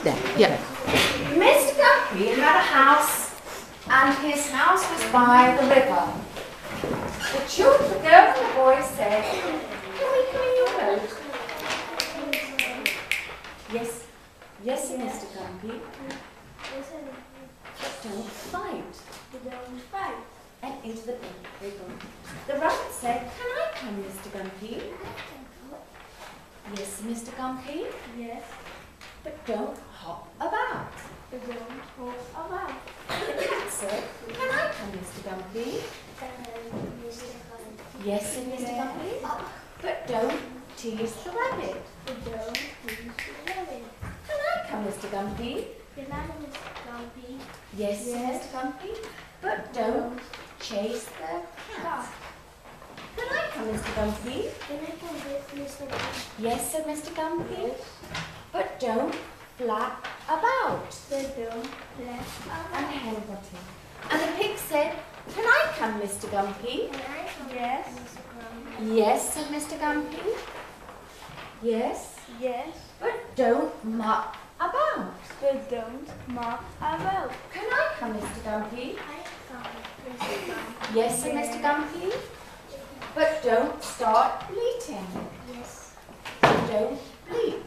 There, yeah. Mr. Guppy had a house, and his house was by the river. The girl and the boy said, "Can we come in your boat?" Yes, yes, Mr. Guppy. Don't fight. Don't fight. And into the river. The rabbit said, "Can I come, Mr. Gumpy?" Yes, Mr. Gumpy. Yes. But don't hop about. But don't hop about. The cat said, "Can I come, Mr. Gumpy?" Yes, said Mr. Gumpy. But don't tease the rabbit. But don't tease the rabbit. Can I come, Mr. Gumpy? Can I come, Mr. Gumpy? Yes, said Yes. Mr. Gumpy. But don't chase the cat. Can I come, Mr. Gumpy? Can I come with Mr. Gumpy? Yes, said Mr. Gumpy. But don't flap about. But don't flap And about. Henbottom. And the pig said, "Can I come, Mr. Gumpy?" Can I come, Yes. Mr. Gumpy? Yes, said Mr. Gumpy. Yes, Yes. but don't muck about. But don't mock about. Can I come, Mr. Gumpy? I come, Mr. Gumpy. Yes, said Mr. Gumpy. But don't start bleating. Yes. Don't bleat.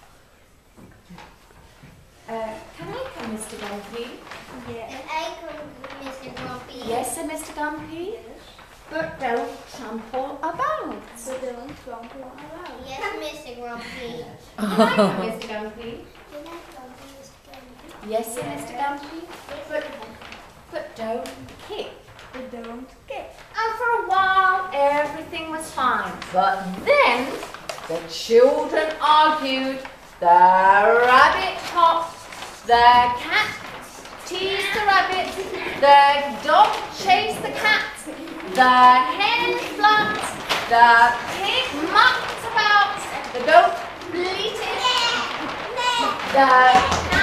Can I come, Mr. Gumpy? Yes. And I come, Mr. Grumpy. Yes, said Mr. Gumpy. But don't trample about. But don't trample about. Yes, Mr. Grumpy. Can I come, Mr. Gumpy? Can I come, Mr. Grumpy? Yes, said Mr. Gumpy. But don't kick. But don't kick. And for a while, everything was fine. But then, the children argued, the rabbit hopped, the cat teased the rabbit, the dog chased the cat, the hen flapped, the pig mucked about, the goat bleated, the